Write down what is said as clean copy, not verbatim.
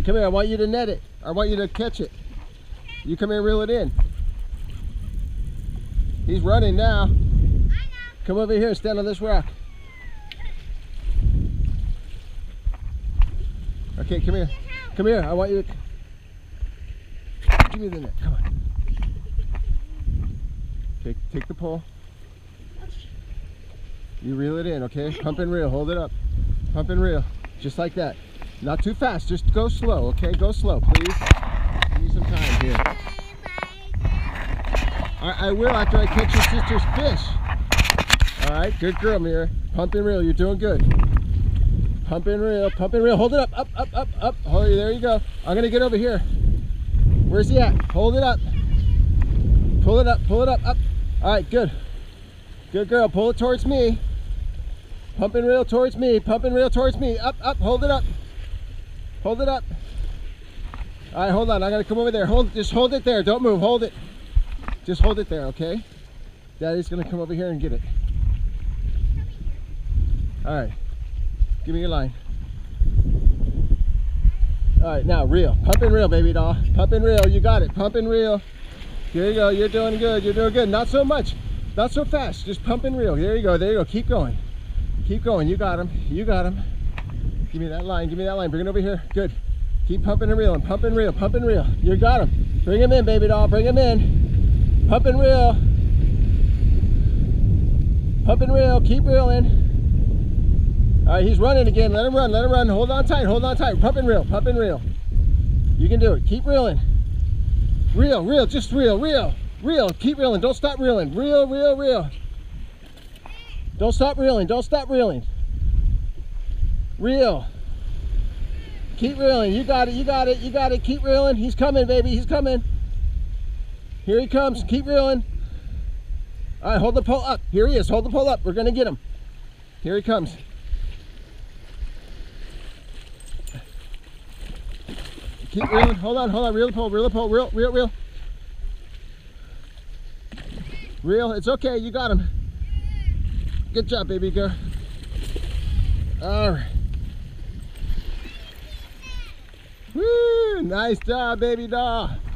Come here, I want you to net it. I want you to catch it. You come here and reel it in. He's running now. Come over here and stand on this rock. Okay, come here. Come here, I want you to... Give me the net, come on. Take the pole. You reel it in, okay? Pump and reel, hold it up. Pump and reel, just like that. Not too fast, just go slow, okay? Go slow, please. Give me some time here. I will after I catch your sister's fish. All right, good girl, Mira. Pump and reel, you're doing good. Pump and reel, hold it up, up. Oh, there you go. I'm gonna get over here. Where's he at? Hold it up. Pull it up, up. All right, good. Good girl, pull it towards me. Pump and reel towards me, pump and reel towards me. Up, hold it up. Hold it up. All right, hold on, I gotta come over there. Just hold it there, don't move, hold it. Just hold it there, okay? Daddy's gonna come over here and get it. All right, give me your line. All right, now reel, pump and reel, baby doll. Pump and reel, you got it, pump and reel. Here you go, you're doing good, not so much, not so fast, just pump and reel. There you go, keep going, you got him. Give me that line, bring it over here, good. Keep pumping and reeling, pump and reel, you got him. Bring him in, baby doll, bring him in. Pump and reel, keep reeling. All right, he's running again, let him run, hold on tight, pump and reel. You can do it, keep reeling. Reel, just reel, keep reeling, don't stop reeling, reel. Don't stop reeling. Reel. Keep reeling, you got it, keep reeling. He's coming, baby, he's coming. Here he comes, keep reeling. All right, hold the pole up, here he is, hold the pole up, we're gonna get him. Here he comes. Keep reeling, hold on, reel the pole, reel. Reel, it's okay, you got him. Good job, baby girl. All right. Woo, nice job, baby doll.